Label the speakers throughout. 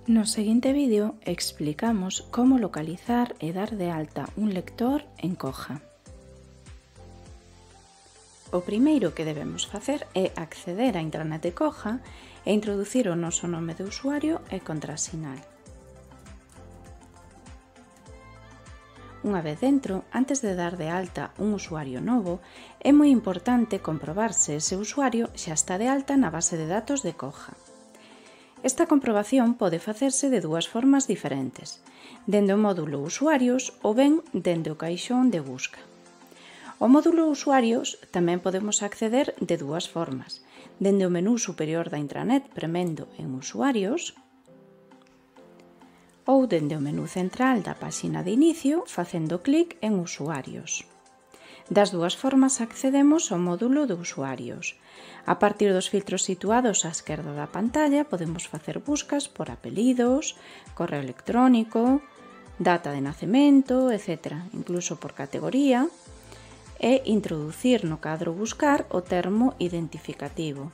Speaker 1: No seguinte vídeo explicamos como localizar e dar de alta un lector en Koha. O primeiro que debemos facer é acceder á intranet de Koha e introducir o noso nome de usuario e contrasinal. Unha vez dentro, antes de dar de alta un usuario novo, é moi importante comprobar se ese usuario xa está de alta na base de datos de Koha. Esta comprobación pode facerse de dúas formas diferentes, dende o módulo Usuarios ou ben dende o caixón de busca. Ao módulo Usuarios tamén podemos acceder de dúas formas, dende o menú superior da intranet premendo en Usuarios ou dende o menú central da páxina de inicio facendo clic en Usuarios. Das dúas formas accedemos ao módulo de Usuarios. A partir dos filtros situados á esquerda da pantalla podemos facer buscas por apelidos, correo electrónico, data de nacemento, etc., incluso por categoría, e introducir no cadro buscar o termo identificativo.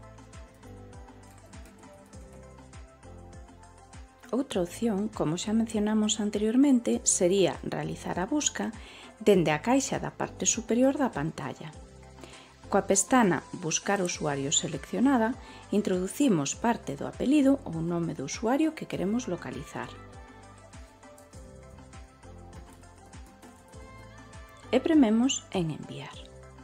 Speaker 1: Outra opción, como xa mencionamos anteriormente, sería realizar a busca dende a caixa da parte superior da pantalla. Coa pestana Buscar usuario seleccionada, introducimos parte do apelido ou nome do usuario que queremos localizar. E prememos en Enviar.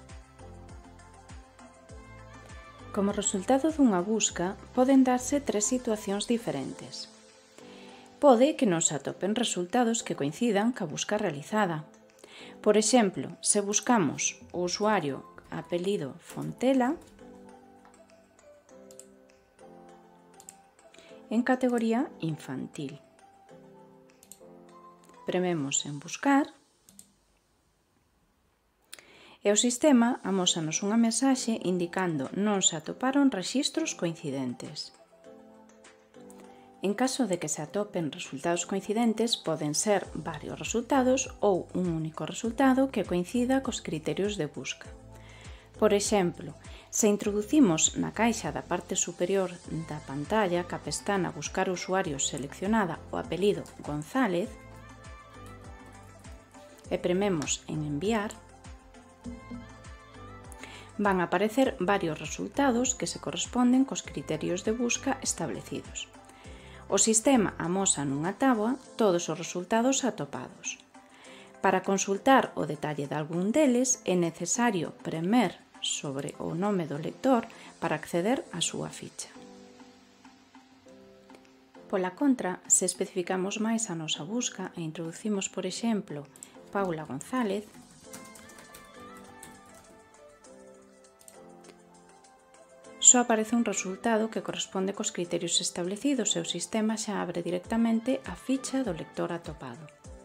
Speaker 1: Como resultado dunha busca, poden darse tres situacións diferentes. Pode que nos atopen resultados que coincidan ca busca realizada. Por exemplo, se buscamos o usuario apelido Fontela, en categoría infantil. Prememos en Buscar e o sistema amósanos unha mensaxe indicando non se atoparon rexistros coincidentes. En caso de que se atopen resultados coincidentes, poden ser varios resultados ou un único resultado que coincida cos criterios de busca. Por exemplo, se introducimos na caixa da parte superior da pantalla ca pestana Buscar usuarios seleccionada o apelido González e prememos en Enviar, van a aparecer varios resultados que se corresponden cos criterios de busca establecidos. O sistema amosa nunha táboa todos os resultados atopados. Para consultar o detalle de algún deles é necesario premer sobre o nome do lector para acceder á súa ficha. Pola contra, se especificamos máis a nosa busca e introducimos, por exemplo, Paula González, só aparece un resultado que corresponde cos criterios establecidos e o sistema xa abre directamente a ficha do lector atopado.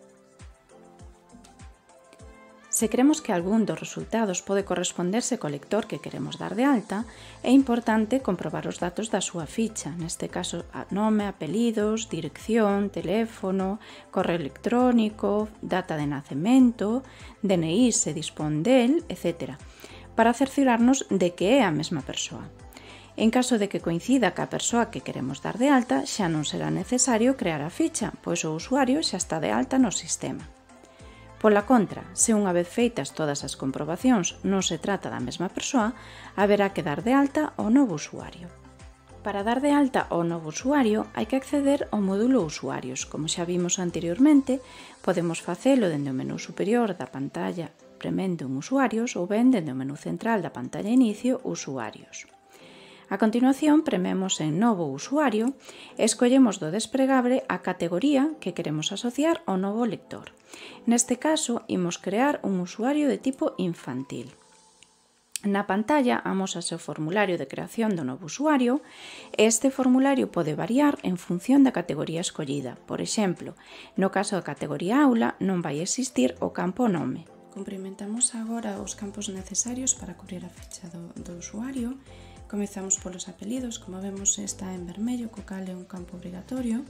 Speaker 1: Se cremos que algún dos resultados pode corresponderse co lector que queremos dar de alta, é importante comprobar os datos da súa ficha, neste caso nome, apelidos, dirección, teléfono, correo electrónico, data de nacemento, DNI se dispón del, etc., para cerciorarnos de que é a mesma persoa. En caso de que coincida ca persoa que queremos dar de alta, xa non será necesario crear a ficha, pois o usuario xa está de alta no sistema. Pola contra, se unha vez feitas todas as comprobacións non se trata da mesma persoa, haberá que dar de alta ao novo usuario. Para dar de alta ao novo usuario hai que acceder ao módulo Usuarios. Como xa vimos anteriormente, podemos facelo dende o menú superior da pantalla premendo en Usuarios ou ben dende o menú central da pantalla Inicio Usuarios. A continuación, prememos en Novo usuario e escollemos do desplegable a categoría que queremos asociar ao novo lector. Neste caso, imos crear un usuario de tipo infantil. Na pantalla amósase o formulario de creación do novo usuario e este formulario pode variar en función da categoría escollida. Por exemplo, no caso da categoría Aula non vai existir o campo Nome. Cumprimentamos agora os campos necesarios para cubrir a ficha do usuario. Comezamos polos apelidos, como vemos está en vermello, co cal é un campo obrigatorio.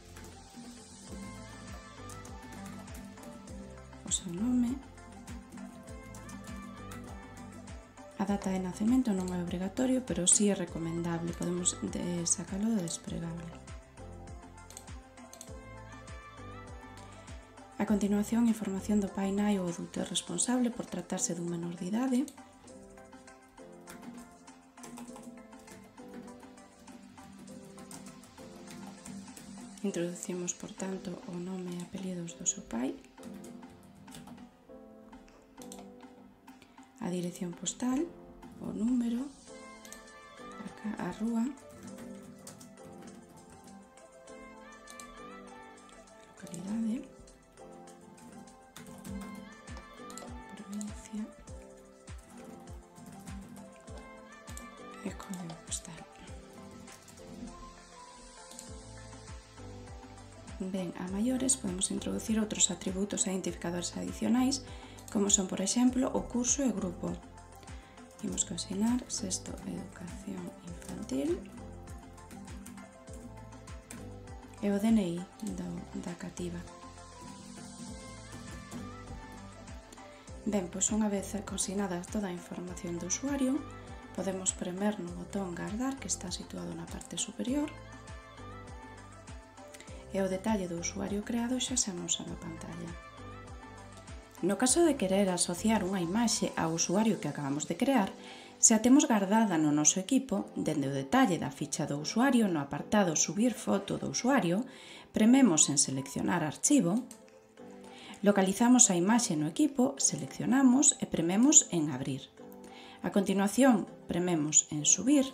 Speaker 1: O seu nome. A data de nacemento non é obrigatorio, pero sí é recomendable, podemos sacalo do desplegable. A continuación, información do pai, nai ou tutor responsable por tratarse dun menor de idade. Introducimos, por tanto, o nome e apelidos do seu pai, a dirección postal, o número, a rúa, localidade, provincia e código postal. Ben, a maiores podemos introducir outros atributos e identificadores adicionais, como son, por exemplo, o curso e grupo. Temos que asignar sexto educación infantil e o DNI da cativa. Ben, pois unha vez consignada toda a información do usuario, podemos premer no botón Gardar, que está situado na parte superior, e o detalle do usuario creado xa se amosa na pantalla. No caso de querer asociar unha imaxe ao usuario que acabamos de crear, se a temos guardada no noso equipo, dende o detalle da ficha do usuario no apartado Subir foto do usuario, prememos en Seleccionar archivo, localizamos a imaxe no equipo, seleccionamos e prememos en Abrir. A continuación, prememos en Subir,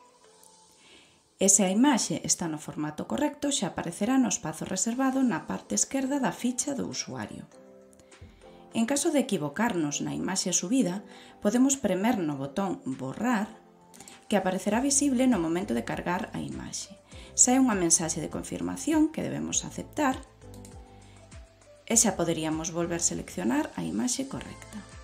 Speaker 1: e se a imaxe está no formato correcto, xa aparecerá no espazo reservado na parte esquerda da ficha do usuario. En caso de equivocarnos na imaxe subida, podemos premer no botón Borrar, que aparecerá visible no momento de cargar a imaxe. Sae unha mensaxe de confirmación que debemos aceptar e xa poderíamos volver a seleccionar a imaxe correcta.